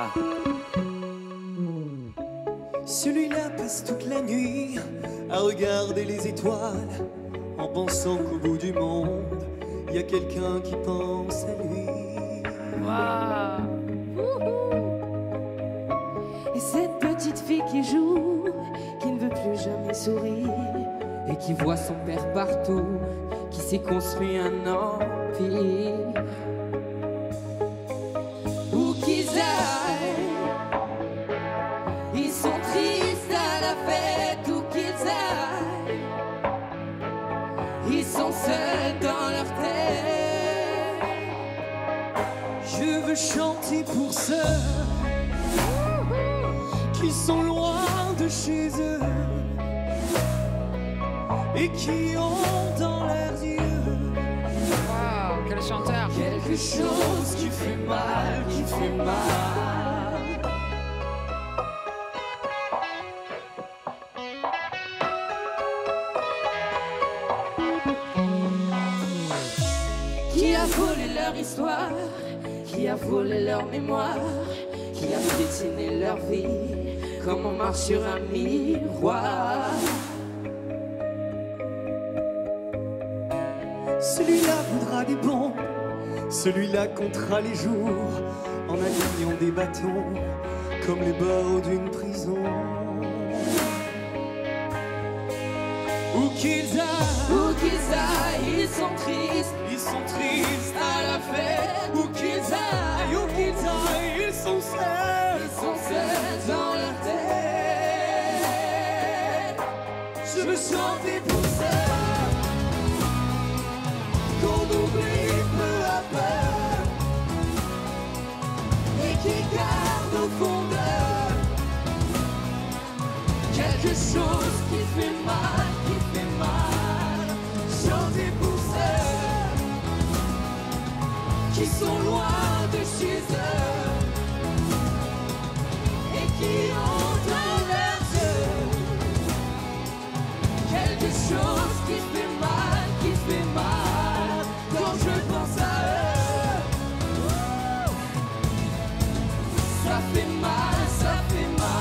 Celui-là passe toute la nuit à regarder les étoiles en pensant qu'au bout du monde, il y a quelqu'un qui pense à lui. Waouh. Et cette petite fille qui joue, qui ne veut plus jamais sourire, et qui voit son père partout, qui s'est construit un empire. Où qu'ils aillent, ils sont tristes à la fête. Où qu'ils aillent, ils sont seuls dans leur tête. Je veux chanter pour ceux qui sont loin de chez eux et qui ont dans leurs yeux Waouh, quel chanteur. quelque chose qui fait mal, qui fait mal. Qui a volé leur histoire, qui a volé leur mémoire, qui a piétiné leur vie, comme on marche sur un miroir. Celui-là voudra des bombes, celui-là comptera les jours en alignant des bâtons comme les barreaux d'une prison. Où qu'ils aillent, Ils sont tristes ils sont tristes à la fête. Où qu'ils aillent, ils sont seuls, dans leur tête. Je veux chanter pour ça qu'on oublie peu à peu et qui gardent au fond d'eux quelque chose qui fait mal, qui fait mal. Chanter pour ceux qui sont loin de chez eux et qui ont dans leurs yeux quelque chose qui fait mal, qui fait mal. Quand je pense à eux, ça fait mal, ça fait mal.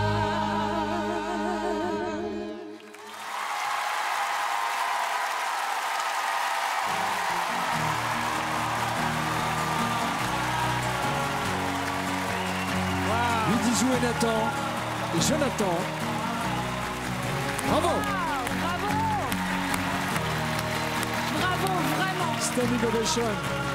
Il dit jouer Nathan et Jonathan. Bravo. Bravo. Bravo, vraiment. Standing ovation.